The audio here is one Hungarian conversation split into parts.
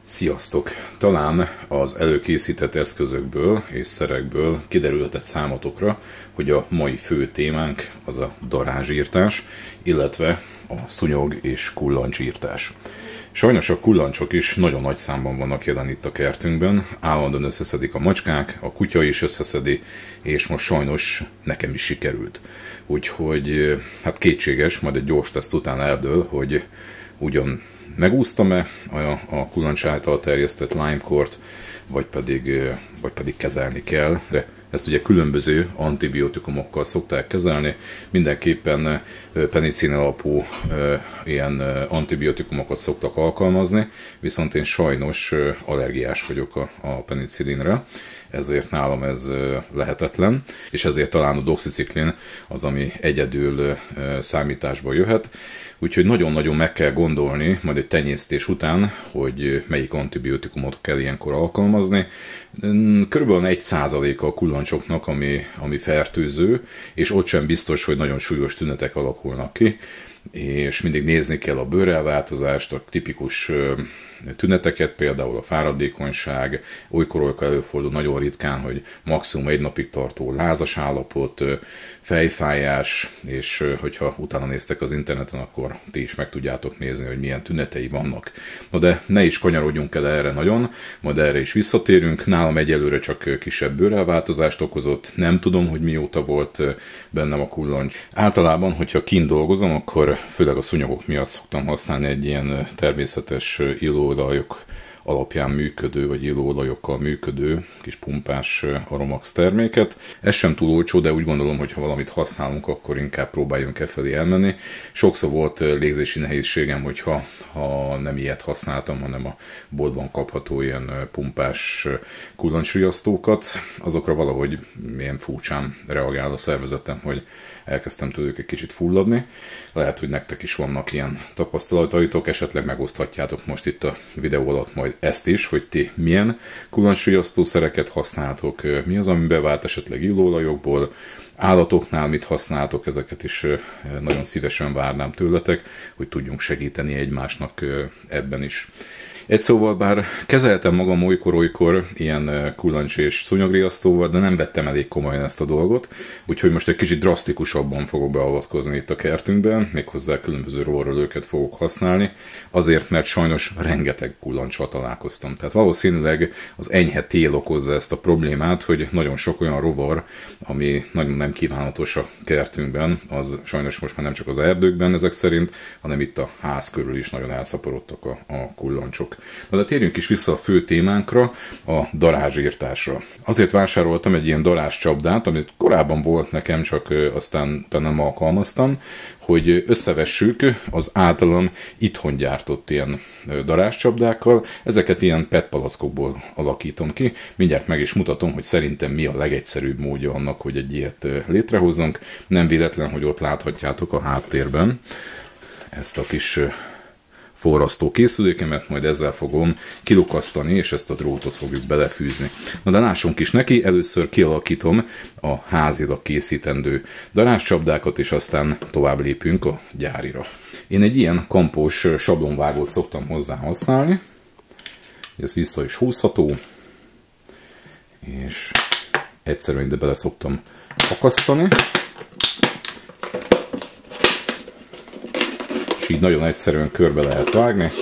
Sziasztok! Talán az előkészített eszközökből és szerekből kiderülhetett számotokra, hogy a mai fő témánk az a darázsírtás, illetve a szúnyog és kullancsírtás. Sajnos a kullancsok is nagyon nagy számban vannak jelen itt a kertünkben, állandóan összeszedik a macskák, a kutya is összeszedi, és most sajnos nekem is sikerült. Úgyhogy hát kétséges, majd egy gyors teszt után eldől, hogy ugyan megúsztam-e a kullancs által terjesztett Lyme-kort, vagy pedig kezelni kell, de ezt ugye különböző antibiotikumokkal szokták kezelni. Mindenképpen penicillin alapú ilyen antibiotikumokat szoktak alkalmazni, viszont én sajnos allergiás vagyok a penicillinre, ezért nálam ez lehetetlen, és ezért talán a doxiciklin az, ami egyedül számításba jöhet. Úgyhogy nagyon-nagyon meg kell gondolni, majd egy tenyésztés után, hogy melyik antibiotikumot kell ilyenkor alkalmazni. Körülbelül 1%-a a kullancsoknak, ami fertőző, és ott sem biztos, hogy nagyon súlyos tünetek alakulnak ki, és mindig nézni kell a bőrelváltozást, a tipikus tüneteket, például a fáradékonyság, olykor előfordul nagyon ritkán, hogy maximum egy napig tartó lázas állapot, fejfájás, és hogyha utána néztek az interneten, akkor ti is meg tudjátok nézni, hogy milyen tünetei vannak. Na de ne is kanyarodjunk el erre nagyon, majd erre is visszatérünk. Nálam egyelőre csak kisebb bőrelváltozást okozott, nem tudom, hogy mióta volt bennem a kullancs. Általában, hogyha kint dolgozom, akkor főleg a szúnyogok miatt szoktam használni egy ilyen természetes illóolajok alapján működő, vagy illóolajokkal működő kis pumpás Aromax terméket. Ez sem túl olcsó, de úgy gondolom, hogy ha valamit használunk, akkor inkább próbáljunk e felé elmenni. Sokszor volt légzési nehézségem, hogyha nem ilyet használtam, hanem a boltban kapható ilyen pumpás kullancsriasztókat. Azokra valahogy ilyen furcsán reagál a szervezetem, hogy elkezdtem tőlük egy kicsit fulladni. Lehet, hogy nektek is vannak ilyen tapasztalataitok, esetleg megoszthatjátok most itt a videó alatt majd ezt is, hogy ti milyen kullancsriasztószereket használtok, mi az, ami bevált esetleg illóolajokból, állatoknál mit használtok, ezeket is nagyon szívesen várnám tőletek, hogy tudjunk segíteni egymásnak ebben is. Egy szóval, bár kezeltem magam olykor-olykor ilyen kullancs és szúnyogriasztóval, de nem vettem elég komolyan ezt a dolgot, úgyhogy most egy kicsit drasztikusabban fogok beavatkozni itt a kertünkben, méghozzá különböző rovarölőket fogok használni, azért, mert sajnos rengeteg kullancsal találkoztam. Tehát valószínűleg az enyhe tél okozza ezt a problémát, hogy nagyon sok olyan rovar, ami nagyon nem kívánatos a kertünkben, az sajnos most már nem csak az erdőkben ezek szerint, hanem itt a ház körül is nagyon elszaporodtak a kullancsok. Na de térjünk is vissza a fő témánkra, a darázsírtásra. Azért vásároltam egy ilyen darázscsapdát, amit korábban volt nekem, csak aztán nem alkalmaztam, hogy összevessük az általam itthon gyártott ilyen darázscsapdákkal. Ezeket ilyen PET palackokból alakítom ki. Mindjárt meg is mutatom, hogy szerintem mi a legegyszerűbb módja annak, hogy egy ilyet létrehozzunk. Nem véletlen, hogy ott láthatjátok a háttérben ezt a kis forrasztó készülékemet, majd ezzel fogom kilukasztani, és ezt a drótot fogjuk belefűzni. Na de lássunk is neki, először kialakítom a házilag készítendő darázscsapdákat, és aztán tovább lépünk a gyárira. Én egy ilyen kampós sablonvágót szoktam hozzá használni, ez vissza is húzható, és egyszerűen ide bele szoktam akasztani. Így nagyon egyszerűen körbe lehet vágni,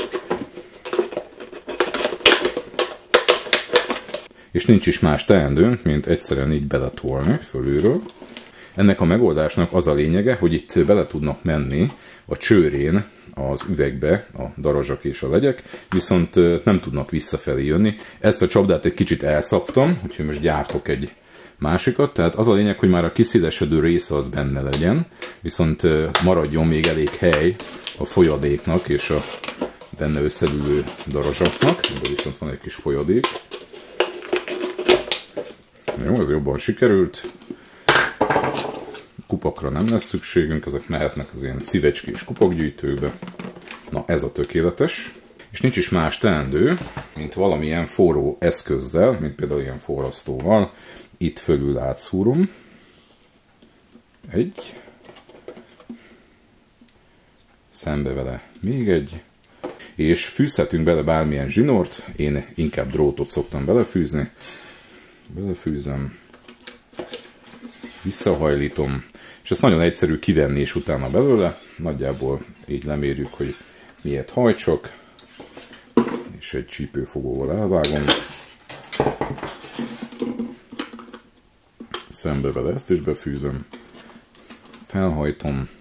és nincs is más teendő, mint egyszerűen így beletolni fölülről. Ennek a megoldásnak az a lényege, hogy itt bele tudnak menni a csőrén az üvegbe a darazsak és a legyek, viszont nem tudnak visszafelé jönni. Ezt a csapdát egy kicsit elszaptam, úgyhogy most gyártok egy másikat, tehát az a lényeg, hogy már a kiszélesedő része az benne legyen, viszont maradjon még elég hely a folyadéknak és a benne összedülő darazsaknak, de viszont van egy kis folyadék. Jó, ez jobban sikerült. Kupakra nem lesz szükségünk, ezek mehetnek az ilyen szívecskés kupakgyűjtőbe. Na, ez a tökéletes. És nincs is más teendő, mint valamilyen forró eszközzel, mint például ilyen forrasztóval. Itt fölül átszúrom. Szembe vele még egy. és fűzhetünk bele bármilyen zsinort, én inkább drótot szoktam belefűzni. Belefűzöm, visszahajlítom, és ezt nagyon egyszerű kivenni és utána belőle. Nagyjából így lemérjük, hogy miért hajtsok, és egy csípőfogóval elvágom. Szembe vele ezt is befűzöm, felhajtom,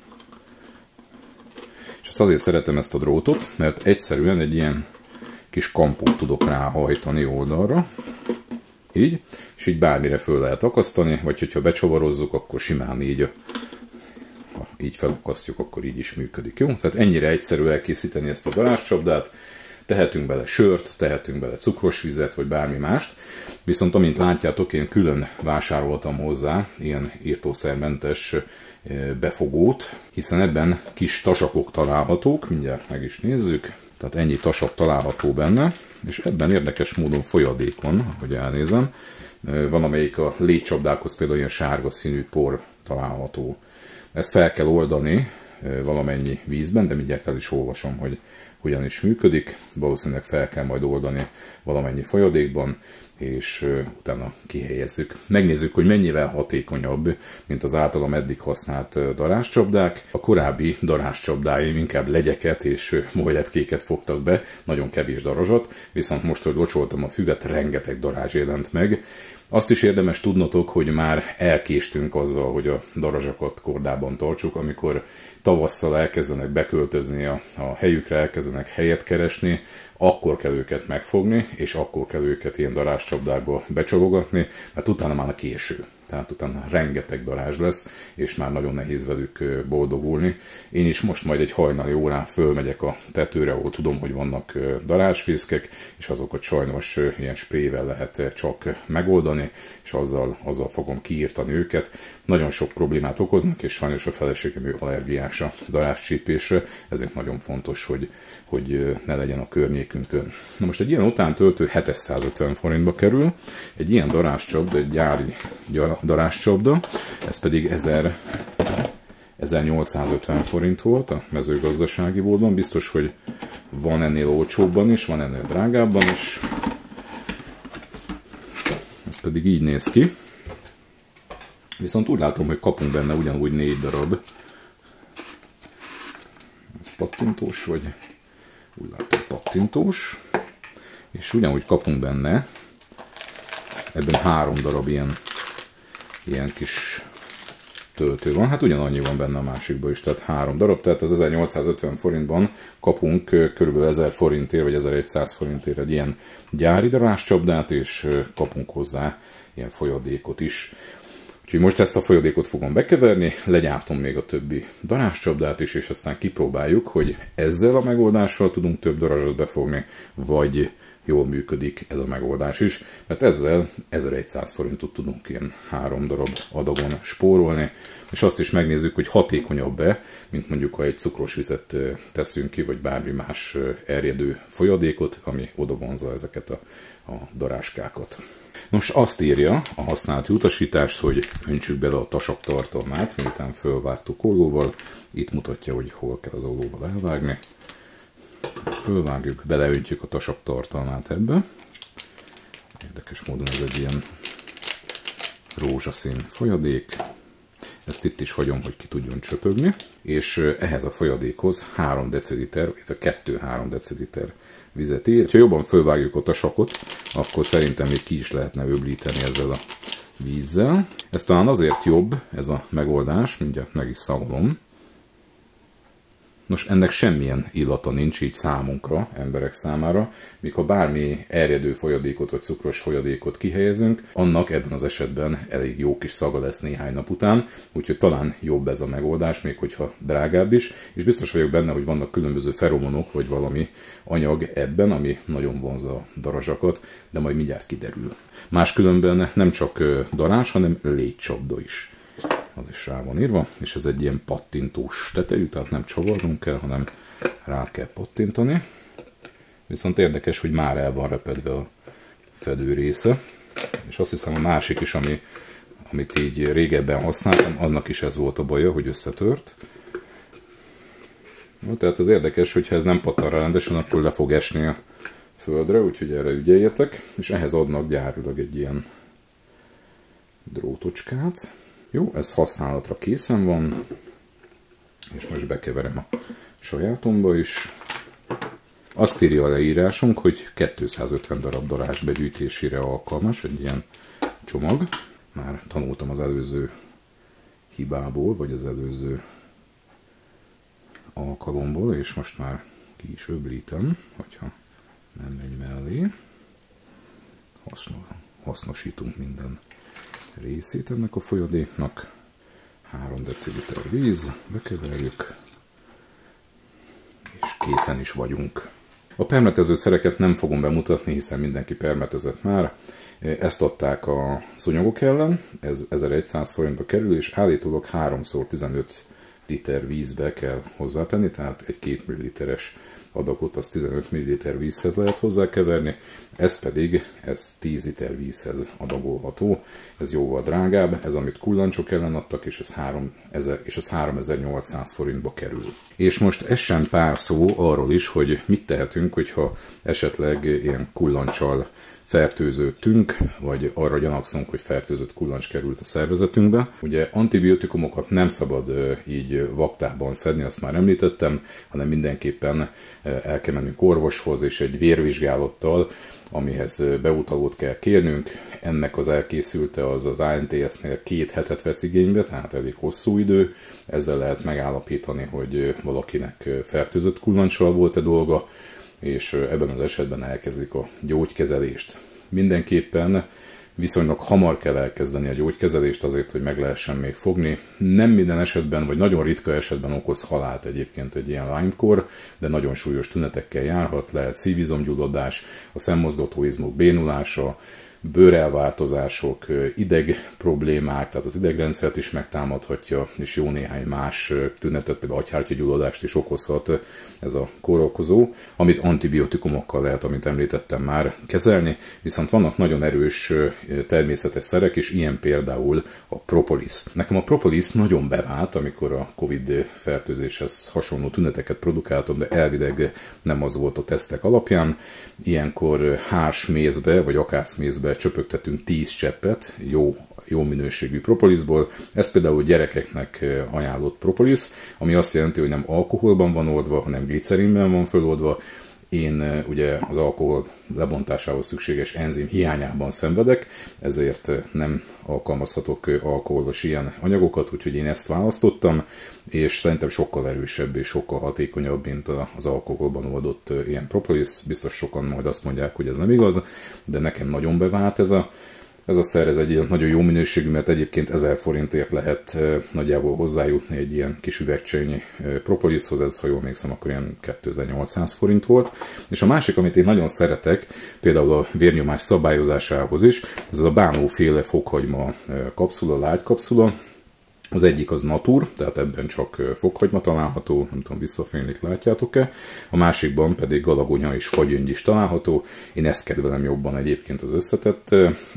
és ezt azért szeretem ezt a drótot, mert egyszerűen egy ilyen kis kampót tudok ráhajtani oldalra, így, és így bármire föl lehet akasztani, vagy hogyha becsavarozzuk, akkor simán így, ha így felakasztjuk, akkor így is működik, jó? Tehát ennyire egyszerű elkészíteni ezt a darázscsapdát. Tehetünk bele sört, tehetünk bele cukros vizet, vagy bármi mást. Viszont amint látjátok, én külön vásároltam hozzá ilyen írtószermentes befogót, hiszen ebben kis tasakok találhatók, mindjárt meg is nézzük. Tehát ennyi tasak található benne, és ebben érdekes módon folyadék van, ahogy elnézem. Van, amelyik a légycsapdákhoz például ilyen sárga színű por található. Ezt fel kell oldani valamennyi vízben, de mindjárt el is olvasom, hogy hogyan is működik. Valószínűleg fel kell majd oldani valamennyi folyadékban, és utána kihelyezzük. Megnézzük, hogy mennyivel hatékonyabb, mint az általam eddig használt darázscsapdák. A korábbi darázscsapdáim inkább legyeket és molylepkéket fogtak be, nagyon kevés darazsat, viszont most, hogy locsoltam a füvet, rengeteg darázs jelent meg. Azt is érdemes tudnotok, hogy már elkéstünk azzal, hogy a darazsakat kordában tartsuk, amikor tavasszal elkezdenek beköltözni a helyükre, elkezdenek helyet keresni, akkor kell őket megfogni, és akkor kell őket ilyen darázscsapdákba becsalogatni, mert utána már késő. Tehát utána rengeteg darázs lesz, és már nagyon nehéz velük boldogulni. Én is most majd egy hajnali órán fölmegyek a tetőre, ahol tudom, hogy vannak darázsfészkek, és azokat sajnos ilyen sprével lehet csak megoldani, és azzal fogom kiírtani őket. Nagyon sok problémát okoznak, és sajnos a feleségem allergiás a darázscsípésre, ezért nagyon fontos, hogy ne legyen a környékünkön. Na most egy ilyen utántöltő 750 forintba kerül, egy ilyen darázscsapda, egy gyári darázscsapda, ez pedig 1850 forint volt a mezőgazdasági boltban. Biztos, hogy van ennél olcsóbban is, van ennél drágábban is. Ez pedig így néz ki. Viszont úgy látom, hogy kapunk benne ugyanúgy 4 darab. Ez pattintós, vagy úgy látom pattintós. És ugyanúgy kapunk benne, ebben 3 darab ilyen kis töltő van. Hát ugyanannyi van benne a másikban is, tehát 3 darab. Tehát az 1850 forintban kapunk kb. 1000 forintért, vagy 1100 forintért egy ilyen gyári darázscsapdát, és kapunk hozzá ilyen folyadékot is. Úgyhogy most ezt a folyadékot fogom bekeverni, legyártom még a többi darázscsapdát is, és aztán kipróbáljuk, hogy ezzel a megoldással tudunk több darázsat befogni, vagy jól működik ez a megoldás is, mert ezzel 1100 forintot tudunk ilyen 3 darab adagon spórolni, és azt is megnézzük, hogy hatékonyabb-e, mint mondjuk, ha egy cukros vizet teszünk ki, vagy bármi más erjedő folyadékot, ami oda vonzza ezeket a darázskákat. Nos, azt írja a használati utasítást, hogy öntsük bele a tasak tartalmát, miután fölvágtuk ollóval. Itt mutatja, hogy hol kell az ollóval elvágni. Fölvágjuk, beleöntjük a tasak tartalmát ebbe. Érdekes módon ez egy ilyen rózsaszín folyadék. Ezt itt is hagyom, hogy ki tudjon csöpögni. És ehhez a folyadékhoz 3 deciliter, vagy 2-3 deciliter vizet ír. Ha jobban fölvágjuk a tasakot, akkor szerintem még ki is lehetne öblíteni ezzel a vízzel. Ez talán azért jobb, ez a megoldás, mindjárt meg is szagolom. Nos, ennek semmilyen illata nincs így számunkra, emberek számára, míg ha bármi erjedő folyadékot vagy cukros folyadékot kihelyezünk, annak ebben az esetben elég jó kis szaga lesz néhány nap után, úgyhogy talán jobb ez a megoldás, még hogyha drágább is, és biztos vagyok benne, hogy vannak különböző feromonok vagy valami anyag ebben, ami nagyon vonzza a darazsakat, de majd mindjárt kiderül. Máskülönben nem csak darázs, hanem légycsapda is. Az is rá van írva, és ez egy ilyen pattintós tetejű, tehát nem csavarnunk kell, hanem rá kell pattintani. Viszont érdekes, hogy már el van repedve a fedő része, és azt hiszem a másik is, amit így régebben használtam, annak is ez volt a baja, hogy összetört. No, tehát az érdekes, hogyha ez nem pattan rá rendesen, akkor le fog esni a földre, úgyhogy erre ügyeljetek. És ehhez adnak gyárilag egy ilyen drótocskát. Jó, ez használatra készen van. És most bekeverem a sajátomba is. Azt írja a leírásunk, hogy 250 darab darázs begyűjtésére alkalmas, egy ilyen csomag. Már tanultam az előző hibából, vagy az előző alkalomból, és most már ki is öblítem, hogyha nem megy mellé. Hasznosítunk minden részét ennek a folyadéknak. 3 deciliter víz, bekeverjük, és készen is vagyunk. A permetező szereket nem fogom bemutatni, hiszen mindenki permetezett már. Ezt adták a szúnyogok ellen, ez 1100 forintba kerül, és állítólag 3x15 liter vízbe kell hozzátenni, tehát egy 2 ml-es adagot az 15 ml vízhez lehet hozzákeverni, ez 10 liter vízhez adagolható, ez jóval drágább, ez amit kullancsok ellen adtak, és ez 3800 forintba kerül. És most ez sem pár szó arról is, hogy mit tehetünk, hogyha esetleg ilyen kullancsal fertőzöttünk, vagy arra gyanakszunk, hogy fertőzött kullancs került a szervezetünkbe. Ugye antibiotikumokat nem szabad így vaktában szedni, azt már említettem, hanem mindenképpen el kell mennünk orvoshoz, és egy vérvizsgálattal, amihez beutalót kell kérnünk. Ennek az elkészülte az ANTS-nél 2 hetet vesz igénybe, tehát elég hosszú idő. Ezzel lehet megállapítani, hogy valakinek fertőzött kullancsal volt-e dolga, és ebben az esetben elkezdik a gyógykezelést. Mindenképpen viszonylag hamar kell elkezdeni a gyógykezelést azért, hogy meg lehessen még fogni. Nem minden esetben, vagy nagyon ritka esetben okoz halált egyébként egy ilyen Lyme-kór, de nagyon súlyos tünetekkel járhat, lehet szívizomgyulladás, a szemmozgatóizmok bénulása, bőrelváltozások, ideg problémák, tehát az idegrendszert is megtámadhatja, és jó néhány más tünetet, például agyhártyagyulladást is okozhat ez a kórokozó, amit antibiotikumokkal lehet, amit említettem már, kezelni, viszont vannak nagyon erős természetes szerek, és ilyen például a propolis. Nekem a propolis nagyon bevált, amikor a Covid fertőzéshez hasonló tüneteket produkáltam, de elvileg nem az volt a tesztek alapján. Ilyenkor hársmézbe, vagy akácmézbe csöpögtetünk 10 cseppet, jó minőségű propolisból. Ez például gyerekeknek ajánlott propolis, ami azt jelenti, hogy nem alkoholban van oldva, hanem glicerinben van föloldva. Én ugye az alkohol lebontásához szükséges enzim hiányában szenvedek, ezért nem alkalmazhatok alkoholos ilyen anyagokat, úgyhogy én ezt választottam, és szerintem sokkal erősebb és sokkal hatékonyabb, mint az alkoholban oldott ilyen propolis. Biztos sokan majd azt mondják, hogy ez nem igaz, de nekem nagyon bevált ez a szer, ez egy nagyon jó minőségű, mert egyébként 1000 forintért lehet nagyjából hozzájutni egy ilyen kis üvegcsőnyi propolishoz, ez, ha jól emlékszem, akkor ilyen 2800 forint volt. És a másik, amit én nagyon szeretek, például a vérnyomás szabályozásához is, ez a bánóféle fokhagyma kapszula, lágykapszula. Az egyik az natur, tehát ebben csak fokhagyma található, nem tudom, visszafénylik, látjátok-e. A másikban pedig galagonya és fagyöngy is található. Én ezt kedvelem jobban egyébként az összetett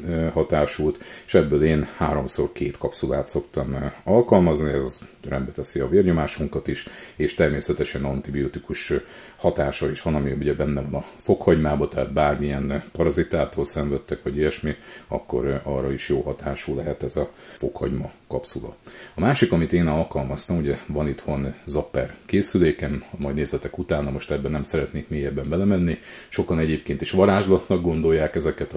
hatásút, és ebből én 3x2 kapszulát szoktam alkalmazni, ez rendbe teszi a vérnyomásunkat is, és természetesen antibiotikus hatása is van, ami ugye benne van a fokhagymában, tehát bármilyen parazitától szenvedtek, vagy ilyesmi, akkor arra is jó hatású lehet ez a fokhagyma kapszula. A másik, amit én alkalmaztam, ugye van itthon zapper készülékem, majd nézzetek utána, most ebben nem szeretnék mélyebben belemenni. Sokan egyébként is varázslatnak gondolják ezeket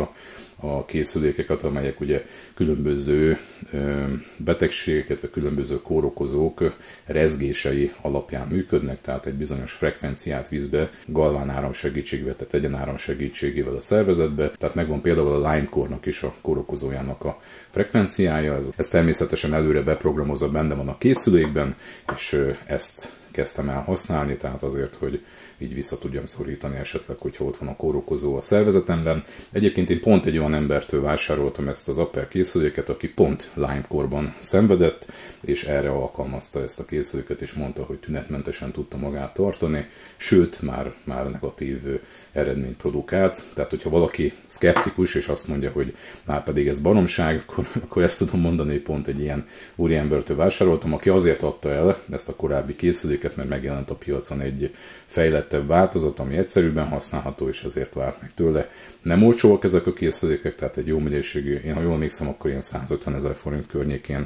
a készülékeket, amelyek ugye különböző betegségeket, vagy különböző kórokozók rezgései alapján működnek, tehát egy bizonyos frekvenciát visz be galvánáram segítségével, tehát egyenáram segítségével a szervezetbe. Tehát megvan például a Lyme-kórnak is, a kórokozójának a frekvenciája, ez természetesen előre beprogramozva benne van a készülékben, és ezt kezdtem el használni, tehát azért, hogy így vissza tudjam szorítani esetleg, hogyha ott van a kórokozó a szervezetemben. Egyébként én pont egy olyan embertől vásároltam ezt az Zapper készüléket, aki pont Lyme-kórban szenvedett, és erre alkalmazta ezt a készüléket, és mondta, hogy tünetmentesen tudta magát tartani, sőt, már negatív eredményt produkált. Tehát, hogyha valaki szkeptikus, és azt mondja, hogy már pedig ez baromság, akkor ezt tudom mondani, hogy pont egy ilyen úriembertől vásároltam, aki azért adta el ezt a korábbi készüléket, mert megjelent a piacon egy fejlettebb változat, ami egyszerűbben használható, és ezért várt meg tőle. Nem olcsóak ezek a készülékek, tehát egy jó minőségű, én ha jól emlékszem, akkor ilyen 150 000 forint környékén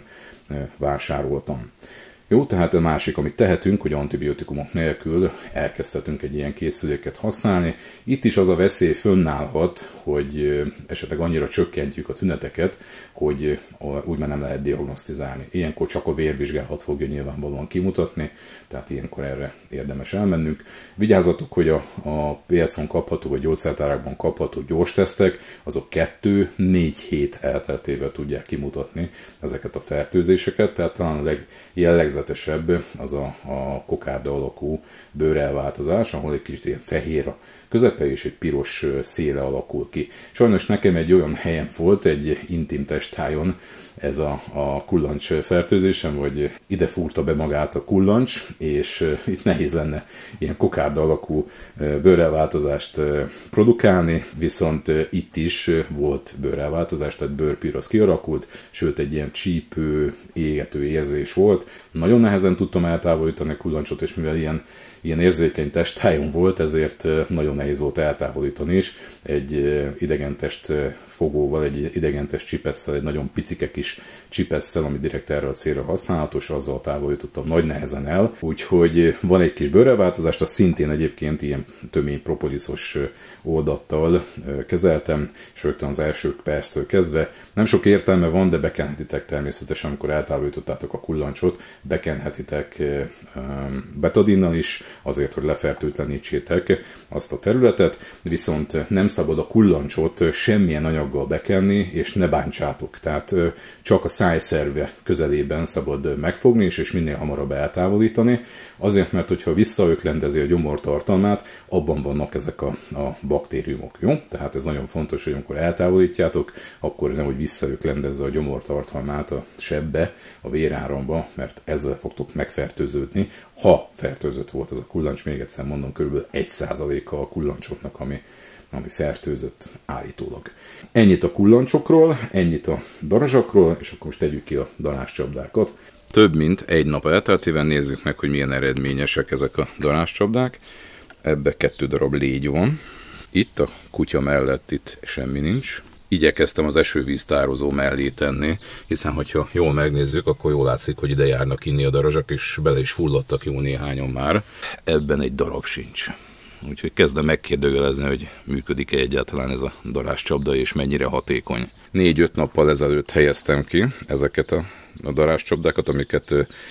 vásároltam. Jó, tehát a másik, amit tehetünk, hogy antibiotikumok nélkül elkezdhetünk egy ilyen készüléket használni. Itt is az a veszély fönnállhat, hogy esetleg annyira csökkentjük a tüneteket, hogy úgymond nem lehet diagnosztizálni. Ilyenkor csak a vérvizsgálat fogja nyilvánvalóan kimutatni, tehát ilyenkor erre érdemes elmennünk. Vigyázzatok, hogy a piacon kapható, vagy gyógyszertárakban kapható gyors tesztek, azok 2-4 hét elteltével tudják kimutatni ezeket a fertőzéseket, tehát talán a legjellegzetesebb az a kokárda alakú bőrelváltozás, ahol egy kicsit ilyen fehér a közepe és egy piros széle alakul ki. Sajnos nekem egy olyan helyen volt, egy intim testtájon ez a kullancs fertőzésem, vagy ide fúrta be magát a kullancs, és itt nehéz lenne ilyen kokárda alakú bőrelváltozást produkálni, viszont itt is volt bőrelváltozás, tehát bőrpirosz kialakult, sőt egy ilyen csípő, égető érzés volt. Nagyon nehezen tudtam eltávolítani a kullancsot, és mivel ilyen érzékeny testtájon volt, ezért nagyon nehéz volt eltávolítani is. Egy idegentest fogóval, egy idegentest csipesszel, egy nagyon picike kis csipesszel, ami direkt erre a célra használható, és azzal távolítottam nagy nehezen el. Úgyhogy van egy kis bőrelváltozást, azt szintén egyébként ilyen tömény propoliszos oldattal kezeltem, és rögtön az első perctől kezdve. Nem sok értelme van, de bekenhetitek természetesen, amikor eltávolítottátok a kullancsot, bekenhetitek betadinnal is, azért, hogy lefertőtlenítsétek azt a területet, viszont nem szabad a kullancsot semmilyen anyaggal bekenni, és ne bántsátok. Tehát csak a szájszerve közelében szabad megfogni, és minél hamarabb eltávolítani. Azért, mert hogyha visszaöklendezi a gyomor tartalmát, abban vannak ezek a baktériumok. Jó? Tehát ez nagyon fontos, hogy amikor eltávolítjátok, akkor nehogy visszaöklendezze a gyomor tartalmát a sebbe, a véráramba, mert ezzel fogtok megfertőződni. Ha fertőzött volt az a kullancs, még egyszer mondom, kb. 1%-a a kullancsoknak, ami fertőzött állítólag. Ennyit a kullancsokról, ennyit a darazsakról, és akkor most tegyük ki a darázscsapdákat. Több mint egy nap elteltével nézzük meg, hogy milyen eredményesek ezek a darázscsapdák. Ebbe 2 darab légy van. Itt a kutya mellett itt semmi nincs. Igyekeztem az esővíztározó mellé tenni, hiszen hogyha jól megnézzük, akkor jól látszik, hogy ide járnak inni a darazsak, és bele is fulladtak jó néhányan már. Ebben egy darab sincs. Úgyhogy kezdem megkérdőjelezni, hogy működik-e egyáltalán ez a darázscsapda, és mennyire hatékony. 4-5 nappal ezelőtt helyeztem ki ezeket a darázscsapdákat, amiket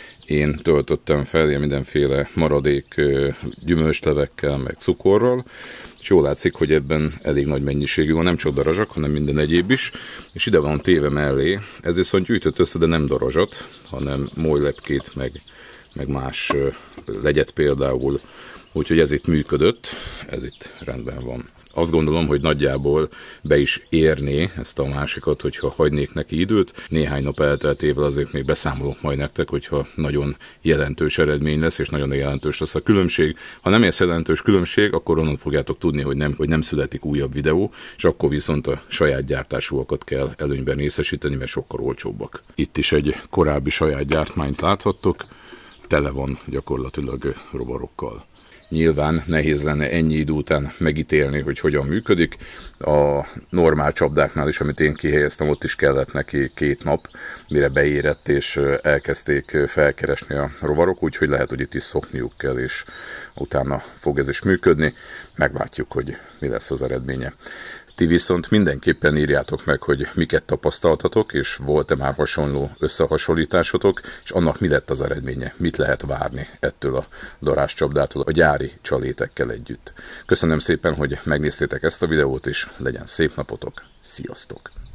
én töltöttem fel, ilyen mindenféle maradék gyümölcslevekkel, meg cukorral, és jól látszik, hogy ebben elég nagy mennyiségű van, nem csak darazsak, hanem minden egyéb is, és ide van téve mellé, ez viszont gyűjtött össze, de nem darazsat, hanem molylepkét, meg más legyet például, úgyhogy ez itt működött, ez itt rendben van. Azt gondolom, hogy nagyjából be is érné ezt a másikat, hogyha hagynék neki időt. Néhány nap elteltével azért még beszámolok majd nektek, hogyha nagyon jelentős eredmény lesz, és nagyon jelentős lesz a különbség. Ha nem lesz jelentős különbség, akkor onnan fogjátok tudni, hogy nem születik újabb videó, és akkor viszont a saját gyártásúakat kell előnyben részesíteni, mert sokkal olcsóbbak. Itt is egy korábbi saját gyártmányt láthattok, tele van gyakorlatilag rovarokkal. Nyilván nehéz lenne ennyi idő után megítélni, hogy hogyan működik. A normál csapdáknál is, amit én kihelyeztem, ott is kellett neki 2 nap, mire beérett, és elkezdték felkeresni a rovarok, úgyhogy lehet, hogy itt is szokniuk kell, és utána fog ez is működni. Meglátjuk, hogy mi lesz az eredménye. Ti viszont mindenképpen írjátok meg, hogy miket tapasztaltatok, és volt-e már hasonló összehasonlításotok, és annak mi lett az eredménye, mit lehet várni ettől a darázscsapdától a gyári csalétekkel együtt. Köszönöm szépen, hogy megnéztétek ezt a videót, és legyen szép napotok, sziasztok!